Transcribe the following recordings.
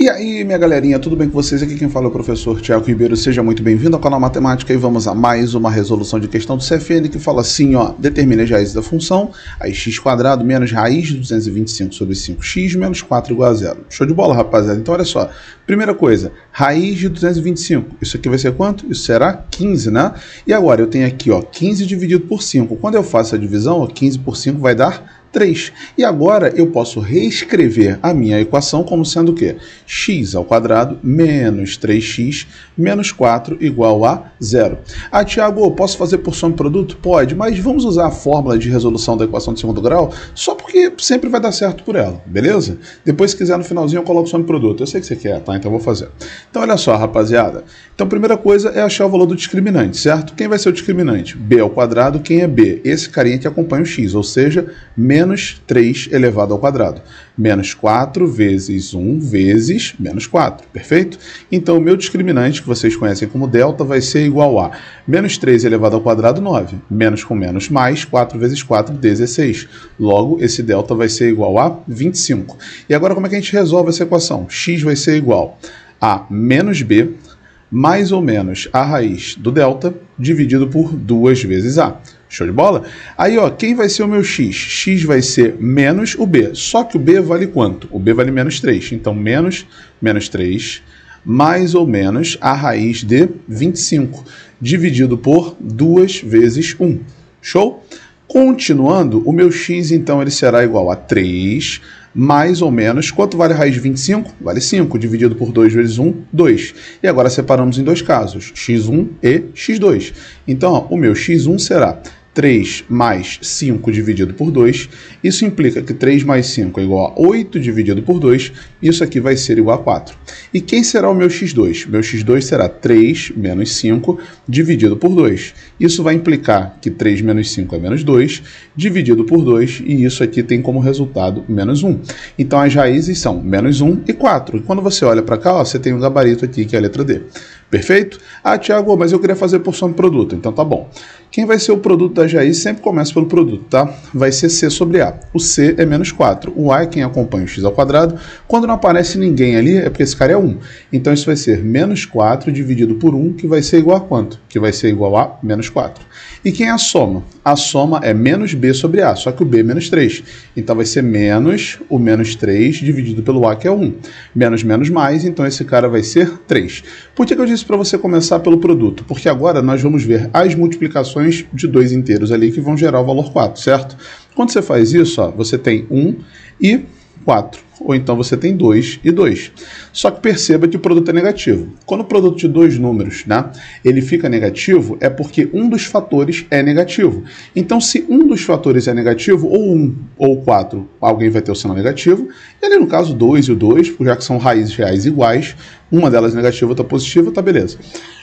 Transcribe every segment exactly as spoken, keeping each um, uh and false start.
E aí, minha galerinha, tudo bem com vocês? Aqui quem fala é o professor Thiago Ribeiro. Seja muito bem-vindo ao canal Matemática e vamos a mais uma resolução de questão do C F N que fala assim, ó, determine as raízes da função, aí x quadrado menos raiz de duzentos e vinte e cinco sobre cinco x menos quatro igual a zero. Show de bola, rapaziada. Então, olha só. Primeira coisa, raiz de duzentos e vinte e cinco. Isso aqui vai ser quanto? Isso será quinze, né? E agora eu tenho aqui, ó, quinze dividido por cinco. Quando eu faço a divisão, ó, quinze por cinco vai dar três. E agora eu posso reescrever a minha equação como sendo o quê? X ao quadrado menos três x menos quatro igual a zero. Ah, Thiago, posso fazer por soma e produto? Pode, mas vamos usar a fórmula de resolução da equação de segundo grau só porque sempre vai dar certo por ela, beleza? Depois, se quiser, no finalzinho eu coloco soma e produto. Eu sei que você quer, tá? Então eu vou fazer. Então, olha só, rapaziada. Então, a primeira coisa é achar o valor do discriminante, certo? Quem vai ser o discriminante? B ao quadrado. Quem é B? Esse carinha que acompanha o x, ou seja, menos três elevado ao quadrado. Menos quatro vezes um vezes menos quatro, perfeito? Então, o meu discriminante, que vocês conhecem como delta, vai ser igual a menos três elevado ao quadrado, nove. Menos com menos mais, quatro vezes quatro, dezesseis. Logo, esse delta vai ser igual a vinte e cinco. E agora, como é que a gente resolve essa equação? X vai ser igual a menos b mais ou menos a raiz do delta dividido por duas vezes a. Show de bola? Aí, ó, quem vai ser o meu x? X vai ser menos o b. Só que o b vale quanto? O b vale menos três. Então, menos, menos três, mais ou menos a raiz de vinte e cinco, dividido por duas vezes um. Show? Continuando, o meu x, então, ele será igual a três, mais ou menos, quanto vale a raiz de vinte e cinco? Vale cinco, dividido por dois vezes um, dois. E agora separamos em dois casos, x um e x dois. Então, ó, o meu x um será três mais cinco dividido por dois, isso implica que três mais cinco é igual a oito dividido por dois, isso aqui vai ser igual a quatro. E quem será o meu x dois? Meu x dois será três menos cinco dividido por dois. Isso vai implicar que três menos cinco é menos dois, dividido por dois, e isso aqui tem como resultado menos um. Então as raízes são menos um e quatro. E quando você olha para cá, ó, você tem um gabarito aqui que é a letra D. Perfeito? Ah, Thiago, mas eu queria fazer por soma e produto. Então tá bom. Quem vai ser o produto das raízes sempre começa pelo produto, tá? Vai ser C sobre A. O C é menos quatro. O A é quem acompanha o x ao quadrado. Quando não aparece ninguém ali, é porque esse cara é um. Então isso vai ser menos quatro dividido por um, que vai ser igual a quanto? Que vai ser igual a menos quatro. E quem é a soma? A soma é menos B sobre A, só que o B é menos três. Então vai ser menos o menos três dividido pelo A, que é um. Menos menos mais, então esse cara vai ser três. Por que que eu disse para você começar pelo produto? Porque agora nós vamos ver as multiplicações de dois inteiros ali que vão gerar o valor quatro, certo? Quando você faz isso, ó, você tem um e quatro. Ou então você tem dois e dois. Só que perceba que o produto é negativo. Quando o produto de dois números, né, ele fica negativo, é porque um dos fatores é negativo. Então, se um dos fatores é negativo, ou um ou quatro, alguém vai ter o sinal negativo. E ali, no caso, dois e o dois, já que são raízes reais iguais, uma delas negativa, outra positiva, tá beleza.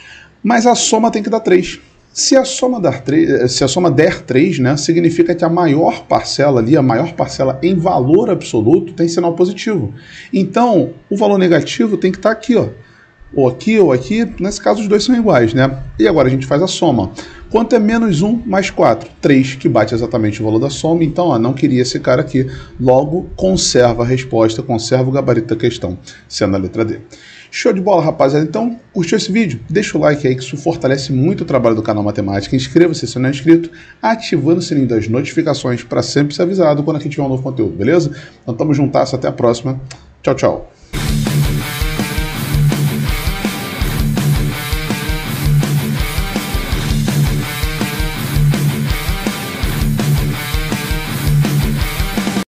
Mas a soma tem que dar três. Se a soma der três, se a soma der três, né, significa que a maior parcela ali, a maior parcela em valor absoluto tem sinal positivo. Então, o valor negativo tem que estar aqui, ó. Ou aqui, ou aqui. Nesse caso, os dois são iguais, né? E agora a gente faz a soma. Quanto é menos um mais quatro? três, que bate exatamente o valor da soma. Então, ó, não queria esse cara aqui. Logo, conserva a resposta, conserva o gabarito da questão, sendo a letra D. Show de bola, rapaziada. Então, curtiu esse vídeo? Deixa o like aí, que isso fortalece muito o trabalho do canal Matemática. Inscreva-se se não é inscrito, ativando o sininho das notificações para sempre ser avisado quando aqui tiver um novo conteúdo, beleza? Então, tamo juntasso. Até a próxima. Tchau, tchau.